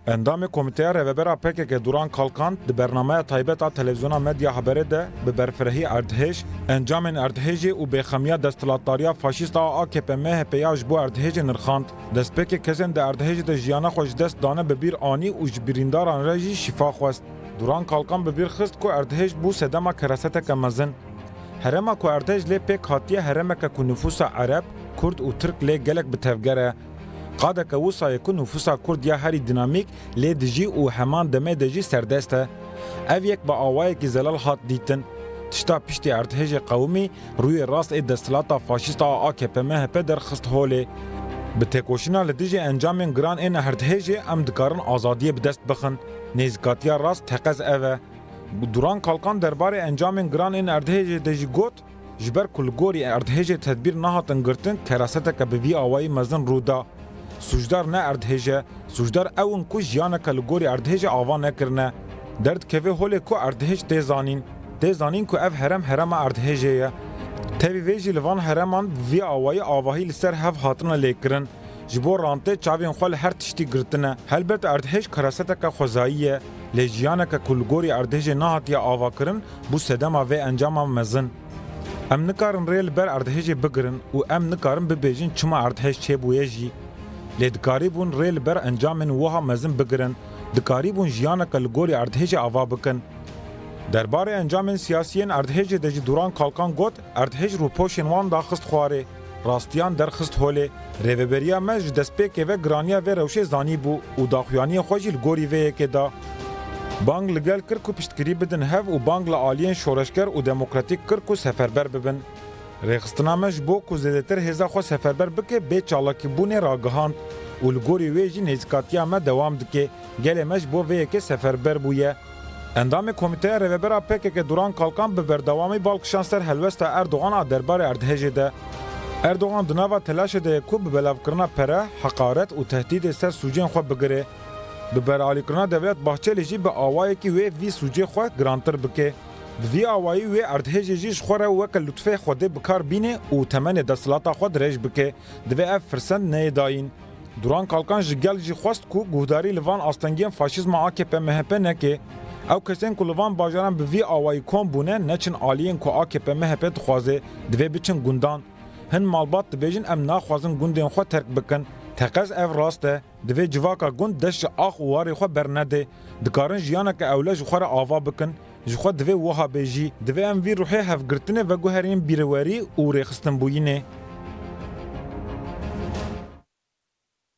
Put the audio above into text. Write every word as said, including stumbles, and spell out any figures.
اندام کمیته رهبر پک که دوران کالکان د برنامه تایبت تلویزیون مدیا خبره ده به برفرهی اردهش انجام اردهج او به خمیا دستلاتاریا فاشیست آ که په مه پیاج بو اردهج نرخاند دست پک کسن د اردهج د جیانا خوش دست دانه به بیر آنی او جبرینداران رجی شفا خواست دوران کالکان به بیر خست کو اردهج بو سدما کراسته کمزن هرما کو اردهج ل پک هاتیه هرما که نفوس عرب کرد او ترک ل گلک بتفگره قاده که وصا یکن نفوسا کرد یا هری دینامیک لی دجی و همان دمه دجی سردسته او یک با آوائه که زلال هات دیتن تشتا پشتی ارتهج قومی روی راست ای دستلاتا فاشیستا آ که پمه هپه در خست هوله به تکوشینا لدیجی انجام گران این ارتهج ام دکارن آزادی بدست بخن نیزگاتیا راست تقز اوه دوران کالکان درباره انجام گران این ارتهج دجی گوت جبر کلگوری ارتهج تدبیر نهاتن گرتن کراسته که به وی آوائی مزن رودا سوجدار نه اردهجه سوجدار اون کو جیانا کلگوری اردهجه آوا نکرنه درد که هول کو اردهج تزانین تزانین کو اف هرم هرم اردهجه تبی ویجی لوان هرمان وی آوای آواهی لسر هف هاتنا لیکرن جبور رانته چاوین خال هر تشتی گرتنه هلبرت اردهج کراسته که خوزاییه لجیانا که کلگوری اردهجه نهات یا آوا کرن بو سدما و انجام مزن ام نکارن ریل بر اردهجه بگرن و ام نکارن ببیجین چما اردهج چه بویجی لدکاری بون ریل بر انجام وها مزن بگرن دکاری بون جیانا کلگوری اردهج آوا بکن درباره انجام سیاسیین اردهج دج دوران کالکان گوت اردهج رو پوشن وان داخست خواره راستیان درخست هوله ریوبریا مج دسپیک و گرانیا و روشه زانی بو او داخیانی خوجل گوری و که دا بانگ لگل کرکو پشتگیری بدن هف و بانگ لعالیین شورشگر و دموکراتیک کرکو سفربر ببن رخصتنامش بو کو زیاتر هزا خو سفربر بکه به چالاکی بونه راگهاند و لگوری ویجی نزکاتیا ما دوام دکه گله مش بو وی که سفربر بویه اندام کمیته رهبر پک که دوران کالکان به بردوامی بالکشانسر هلوست اردوغان دربار اردهج ده اردوغان دناوا تلاش ده کو به بلاو کرنا پره حقارت و تهدید سر سوجین خو بگره به برالی کرنا دولت باچه جی به آوای کی وی وی سوجی خو گرانتر بکه وی آوایی و اردهج جیش خوره وکل لطفه خوده بکار بینه و تمن دستلاتا خود رج بکه دوی اف فرسند نه داین دوران کالکان جگل جی خواست کو گهداری لوان آستنگین فاشیزم آ که په مهپ نکه او کسین کو لوان باجاران به وی آوایی کم بونه نچن آلیین کو آ که په مهپ دخوازه دوی بچن گوندان هن مالبات دبیجن ام ناخوازن گوندین خود ترک بکن تقز اف راسته دوی جواکا گوند دش آخ واری خود برنده دکارن جیانا که اولج خوره آوا بکن جخوا دوی وها بیجی دوی ام وی روحی هفگرتنه و گوهرین بیرواری او ریخستن بوینه